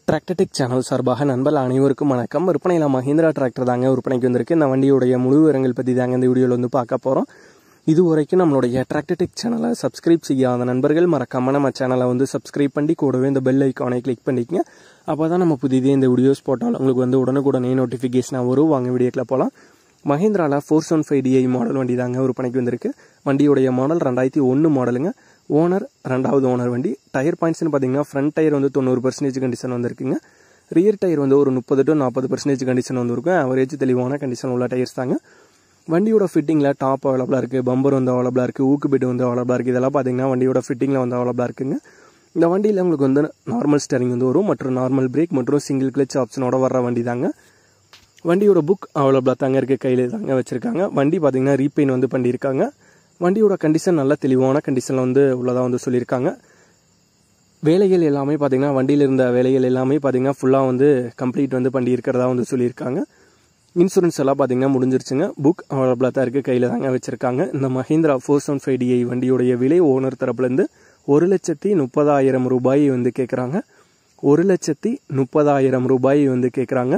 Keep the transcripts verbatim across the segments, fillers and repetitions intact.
Tractor Tech channel சார்பாக நண்பர்கள் அனைவருக்கும் வணக்கம். விற்பனையில் மஹிந்திரா டிராக்டர் தாங்க விற்பனைக்கு வந்திருக்கு. இந்த வண்டியுடைய முழு விவரங்கள் பற்றி தாங்க இந்த வீடியோவில் வந்து பார்க்க போகிறோம். இது வரைக்கும் நம்மளுடைய டிராக்டர்டெக் சேனலை சப்ஸ்கிரைப் செய்யாத நண்பர்கள் மறக்காம நம்ம சேனலை வந்து சப்ஸ்கிரைப் பண்ணி கூடவே இந்த பெல் ஐக்கானை கிளிக் பண்ணிக்கங்க. அப்போ தான் நம்ம புதிதே இந்த வீடியோஸ் போட்டால் உங்களுக்கு வந்து உடனுக்குடனே நோட்டிஃபிகேஷனாக வரும். வாங்க வீடியோக்கில் போகலாம். மஹிந்திராவில் four seven five DI model வண்டி தாங்க விற்பனைக்கு வந்திருக்கு. வண்டியுடைய மாடல் ரெண்டாயிரத்தி ஒன்று மாடலுங்க. ஓனர் ரெண்டாவது ஓனர் வண்டி. டயர் பாயிண்ட்ஸ்னு பார்த்தீங்கன்னா ஃப்ரண்ட் டயர் வந்து தொண்ணூறு பர்சன்டேஜ் கண்டிஷன் வந்துருக்குங்க. ரியர் டயர் வந்து ஒரு முப்பது டு நாற்பது பர்சன்டேஜ் கண்டிஷன் வந்துருக்கும். அவரேஜ் தெளிவான கண்டிஷன் உள்ள டயர்ஸ் தாங்க. வண்டியோட ஃபிட்டிங்கில் டாப் அவைலபிளாக இருக்குது, பம்பர் வந்து அவைலபிளாக இருக்குது, ஊக்கு பெட் வந்து அவைலபிளாக இருக்குது. இதெல்லாம் பார்த்தீங்கன்னா வண்டியோட ஃபிட்டிங்கில் வந்து அவைலபிளாக இருக்குங்க. இந்த வண்டியில் உங்களுக்கு வந்து நார்மல் ஸ்டேரிங் வந்து வரும் மற்றும் நார்மல் பிரேக் மற்றும் சிங்கிள் கிளச் ஆப்ஷனோட வர்ற வண்டி தாங்க. வண்டியோட புக் அவைலபிளாக தாங்க இருக்குது, கையில் தாங்க வச்சுருக்காங்க. வண்டி பார்த்தீங்கன்னா ரீபெயின் வந்து பண்ணியிருக்காங்க. வண்டியோட கண்டிஷன் நல்ல தெளிவான கண்டிஷனில் வந்து உள்ளதாக வந்து சொல்லியிருக்காங்க. வேலைகள் எல்லாமே பார்த்தீங்கன்னா வண்டியில் இருந்த வேலைகள் எல்லாமே பார்த்தீங்கன்னா ஃபுல்லாக வந்து கம்ப்ளீட் வந்து பண்ணி இருக்கிறதா வந்து சொல்லியிருக்காங்க. இன்சூரன்ஸ் எல்லாம் பார்த்தீங்கன்னா முடிஞ்சிருச்சுங்க. புக் அவைலபிளாக தான் இருக்குது, கையில் தாங்க வச்சுருக்காங்க. இந்த Mahindra four seven five DI வண்டியுடைய விலை ஓனர் தரப்புலேருந்து ஒரு லட்சத்தி முப்பதாயிரம் ரூபாய் வந்து கேட்குறாங்க. ஒரு லட்சத்தி முப்பதாயிரம் ரூபாய் வந்து கேட்குறாங்க.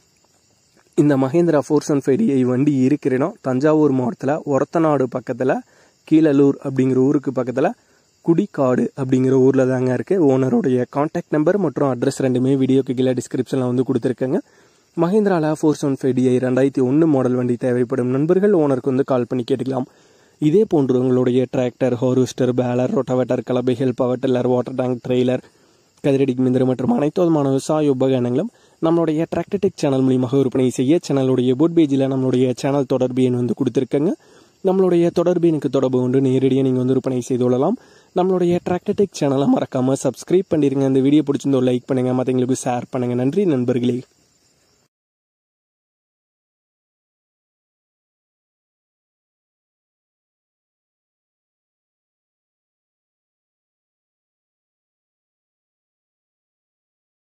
இந்த Mahindra four seven five DI வண்டி இருக்கிற இடம் தஞ்சாவூர் மாவட்டத்தில் ஒரத்தநாடு பக்கத்தில் கீழலூர் அப்படிங்கிற ஊருக்கு பக்கத்தில் குடிக்காடு அப்படிங்கிற ஊரில் தாங்க இருக்குது. ஓனருடைய கான்டாக்ட் நம்பர் மற்றும் அட்ரஸ் ரெண்டுமே வீடியோக்கு கீழே டிஸ்கிரிப்ஷனில் வந்து கொடுத்துருக்கேங்க. மஹிந்திராவில் ஃபோர் செவன் ஃபைவ் டிஐ ரெண்டாயிரத்தி ஒன்று மாடல் வண்டி தேவைப்படும் நண்பர்கள் ஓனருக்கு வந்து கால் பண்ணி கேட்டுக்கலாம். இதே போன்று உங்களுடைய டிராக்டர், ஹார்வெஸ்டர், பேலர், ரொட்டவேட்டர், கலப்பைகள், power tiller, water tank, trailer, கதிரடிக்கு மிந்திரம் மற்றும் அனைத்து விதமான விவசாய உபகரணங்களும் நம்மளுடைய டிராக்டர்டெக் சேனல் மூலியமாக விற்பனை செய்ய சேனலுடைய போட் பேஜில் நம்மளுடைய சேனல் தொடர்பு எண் வந்து கொடுத்துருக்கங்க. நம்மளுடைய தொடர்பு எனக்கு தொடர்பு கொண்டு நேரடியாக நீங்கள் வந்து விற்பனை செய்து கொள்ளலாம். நம்மளுடைய டிராக்டர்டெக் சேனலை மறக்காமல் சப்ஸ்கிரைப் பண்ணிடுங்க. இந்த வீடியோ பிடிச்சிருந்தோ லைக் பண்ணுங்கள், மற்றவங்களுக்கு ஷேர் பண்ணுங்கள். நன்றி நண்பர்களே.